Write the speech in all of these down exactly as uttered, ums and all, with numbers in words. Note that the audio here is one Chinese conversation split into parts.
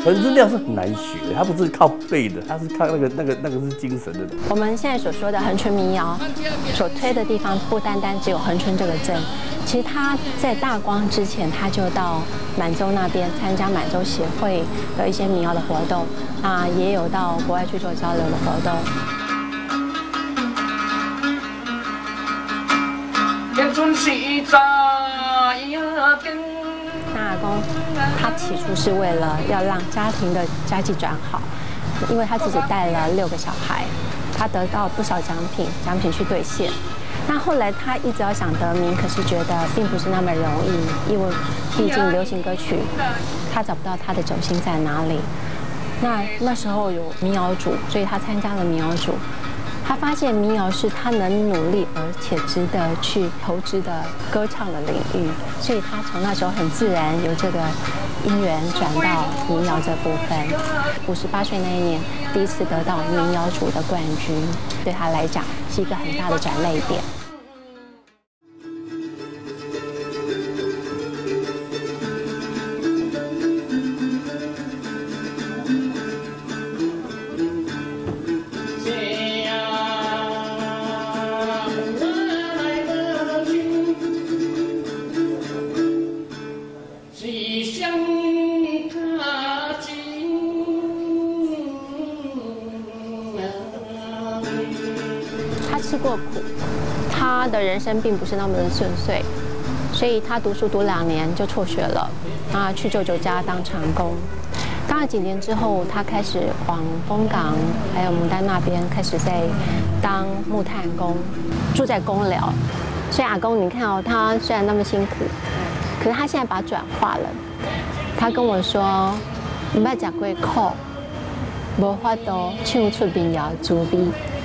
可是那样是很难学，它不是靠背的，它是靠那个那个那个是精神的。 我们现在所说的恒春民谣，所推的地方不单单只有恒春这个镇，其实他在大光之前，他就到满洲那边参加满洲协会的一些民谣的活动，啊，也有到国外去做交流的活动。 那阿公他起初是为了要让家庭的家计转好，因为他自己带了六个小孩，他得到不少奖品，奖品去兑现。那后来他一直要想得名，可是觉得并不是那么容易，因为毕竟流行歌曲，他找不到他的轴心在哪里。那那时候有民谣组，所以他参加了民谣组。 他发现民谣是他能努力而且值得去投资的歌唱的领域，所以他从那时候很自然由这个因缘转到民谣这部分。五十八岁那一年，第一次得到民谣组的冠军，对他来讲是一个很大的转捩点。 吃过苦，他的人生并不是那么的顺遂，所以他读书读两年就辍学了，啊，去舅舅家当长工。当了几年之后，他开始往丰港还有牡丹那边开始在当木炭工，住在公寮。所以阿公，你看哦，他虽然那么辛苦，可是他现在把它转化了。他跟我说：“唔捌食过苦，无法度唱出民谣滋味。”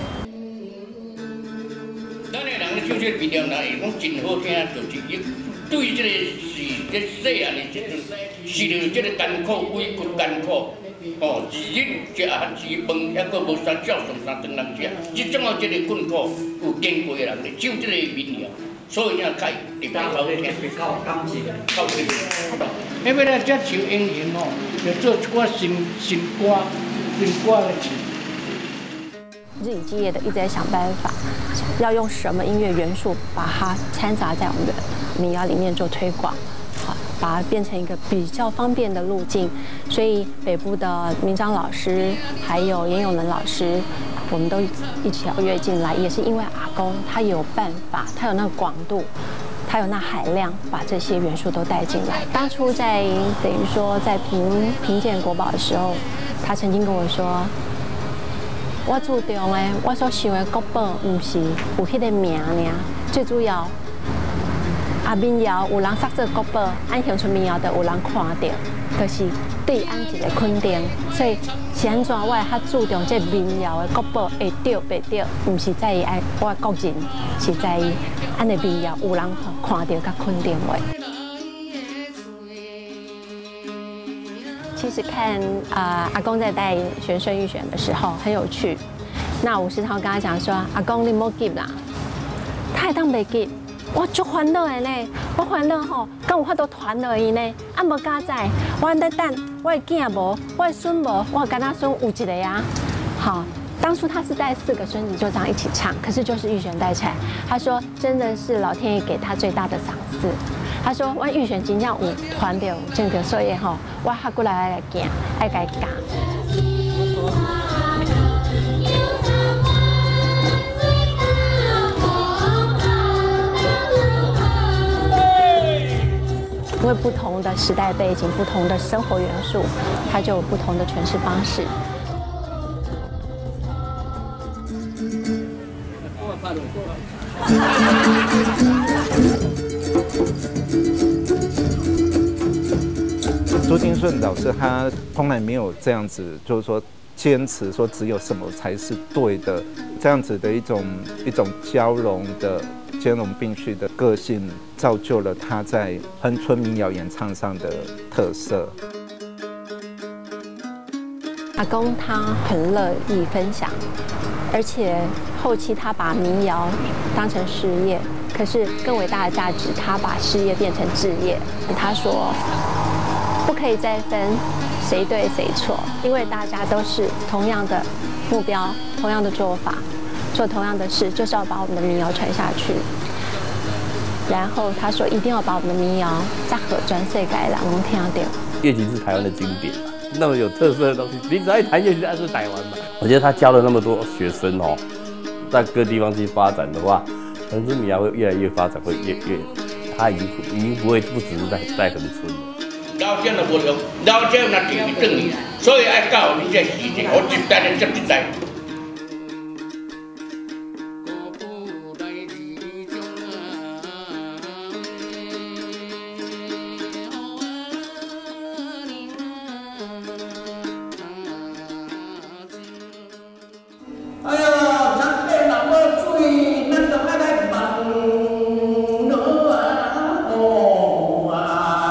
唱这民谣，人会讲真好听，就是伊对这个是这细汉的这阵，是着这个艰苦，委屈艰苦，哦，自己食汉时饭，还阁无啥照送三顿人食，这种啊这个困苦有经过的人来唱这个民谣，所以才开特别好听。靠感情，靠感情。因为咧，这唱英雄哦，要做一寡新新歌、新歌来唱。 日以继夜的一直在想办法，要用什么音乐元素把它掺杂在我们的民谣里面做推广，好，把它变成一个比较方便的路径。所以北部的明章老师还有严永能老师，我们都一起邀约进来，也是因为阿公他有办法，他有那个广度。 他有那海量，把这些元素都带进来。当初在等于说在评评鉴国宝的时候，他曾经跟我说。 我注重的，我所想的国宝，唔是有迄个名尔，最主要啊民谣有人杀做国宝，按乡村民谣就有人看到，就是对安一个肯定。所以是安怎我较注重这民谣的国宝会对袂对，唔是在于爱我个人，是在于安的民谣有人看到甲肯定的。 其实看啊、呃，阿公在带玄顺预选的时候很有趣。那我时常跟他讲说：“阿公，你莫急啦，他会当袂急。我足烦恼的呢，我烦恼吼，敢有法度传落去呢？啊，无敢知，我在等我的囝无，我的孙无，我跟他孙有一个呀。好，当初他是带四个孙子就这样一起唱，可是就是预选带起来。他说，真的是老天爷给他最大的赏赐。” 他说：“我预选真正有团到，真着所以吼，我还过来来行，爱该教。”因为不同的时代背景、不同的生活元素，它就有不同的诠释方式。 朱金顺老师他从来没有这样子，就是说坚持说只有什么才是对的，这样子的一种一种交融的兼容并蓄的个性，造就了他在恒春民谣演唱上的特色。 阿公他很乐意分享，而且后期他把民谣当成事业，可是更伟大的价值，他把事业变成志业。他说。 不可以再分谁对谁错，因为大家都是同样的目标，同样的做法，做同样的事，就是要把我们的民谣传下去。然后他说一定要把我们的民谣在和全世界人拢听到。 乐琴是台湾的经典嘛，那么有特色的东西，你只要一弹乐器，那是台湾嘛。我觉得他教了那么多学生哦，在各地方去发展的话，恒春民谣会越来越发展，会越越，他已经已经不会不只是在在恒春了。 老将就无用，老将那地去转去，所以爱教你这事情，我一代人接一代。 哎呀，咱辈人要注意，咱就爱来望落啊，哦啊！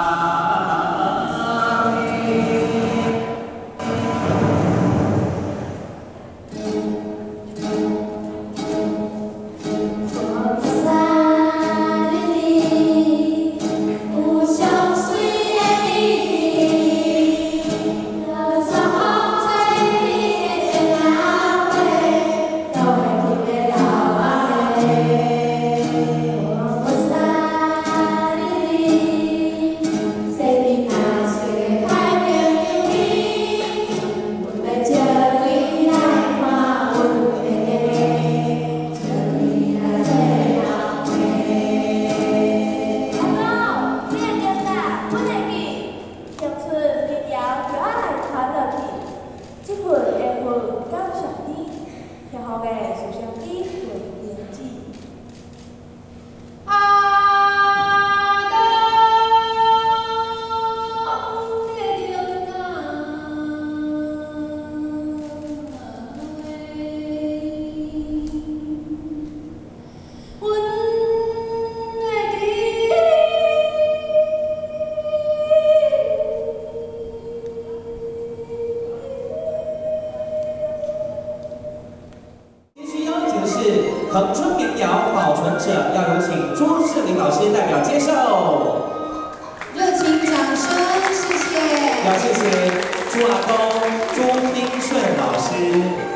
恒春民谣保存者，要有请朱志玲老师代表接受。 热情掌声，谢谢。 要谢谢朱阿公朱丁顺老师。